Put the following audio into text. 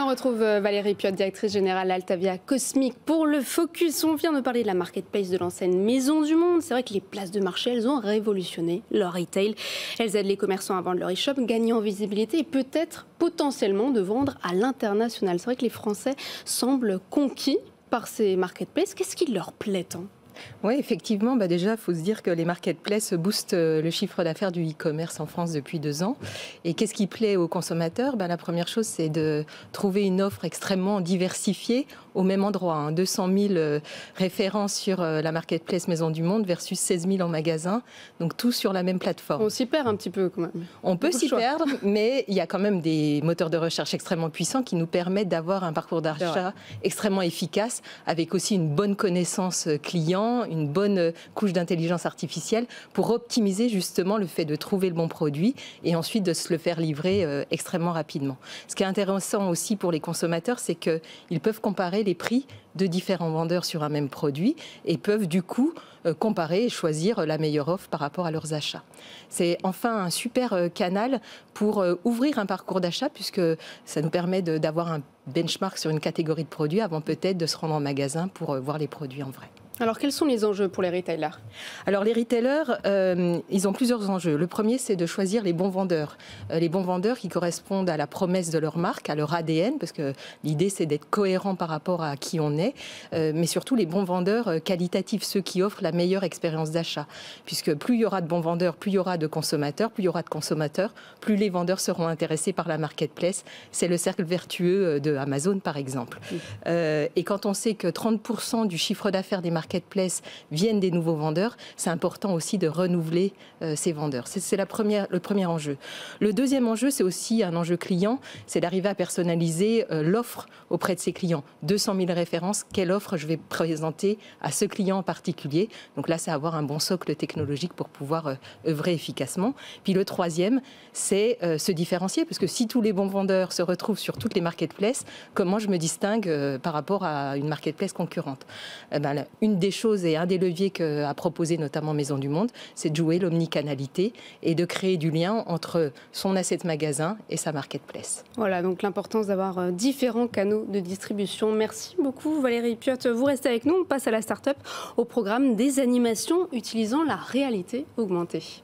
on retrouve Valérie Piot, directrice générale Altavia Cosmic pour le Focus. On vient de parler de la marketplace de l'enseigne Maison du Monde. C'est vrai que les places de marché, elles ont révolutionné leur retail. Elles aident les commerçants à vendre leur e-shop, gagner en visibilité et peut-être potentiellement de vendre à l'international. C'est vrai que les Français semblent conquis par ces marketplaces. Qu'est-ce qui leur plaît tant ? Oui, effectivement, déjà, il faut se dire que les marketplaces boostent le chiffre d'affaires du e-commerce en France depuis 2 ans. Et qu'est-ce qui plaît aux consommateurs ? La première chose, c'est de trouver une offre extrêmement diversifiée au même endroit. 200 000 références sur la marketplace Maison du Monde versus 16 000 en magasin. Donc, tout sur la même plateforme. On s'y perd un petit peu quand même. On peut s'y perdre, mais il y a quand même des moteurs de recherche extrêmement puissants qui nous permettent d'avoir un parcours d'achat extrêmement efficace, avec aussi une bonne connaissance client, une bonne couche d'intelligence artificielle pour optimiser justement le fait de trouver le bon produit et ensuite de se le faire livrer extrêmement rapidement. Ce qui est intéressant aussi pour les consommateurs, c'est qu'ils peuvent comparer les prix de différents vendeurs sur un même produit et peuvent du coup comparer et choisir la meilleure offre par rapport à leurs achats. C'est enfin un super canal pour ouvrir un parcours d'achat puisque ça nous permet d'avoir un benchmark sur une catégorie de produits avant peut-être de se rendre en magasin pour voir les produits en vrai. Alors, quels sont les enjeux pour les retailers ? Alors, les retailers, ils ont plusieurs enjeux. Le premier, c'est de choisir les bons vendeurs. Les bons vendeurs qui correspondent à la promesse de leur marque, à leur ADN, parce que l'idée, c'est d'être cohérent par rapport à qui on est, mais surtout les bons vendeurs qualitatifs, ceux qui offrent la meilleure expérience d'achat. Puisque plus il y aura de bons vendeurs, plus il y aura de consommateurs, plus il y aura de consommateurs, plus les vendeurs seront intéressés par la marketplace. C'est le cercle vertueux de Amazon, par exemple. Et quand on sait que 30% du chiffre d'affaires des marketplaces viennent des nouveaux vendeurs, c'est important aussi de renouveler ces vendeurs. C'est le premier enjeu. Le deuxième enjeu, c'est aussi un enjeu client, c'est d'arriver à personnaliser l'offre auprès de ses clients. 200 000 références, quelle offre je vais présenter à ce client en particulier ? Donc là, c'est avoir un bon socle technologique pour pouvoir œuvrer efficacement. Puis le troisième, c'est se différencier, parce que si tous les bons vendeurs se retrouvent sur toutes les marketplaces, comment je me distingue par rapport à une marketplace concurrente ? Une des choses et un des leviers qu'a proposé notamment Maison du Monde, c'est de jouer l'omnicanalité et de créer du lien entre son asset magasin et sa marketplace. Voilà, donc l'importance d'avoir différents canaux de distribution. Merci beaucoup Valérie Piot. Vous restez avec nous, on passe à la start-up au programme des animations utilisant la réalité augmentée.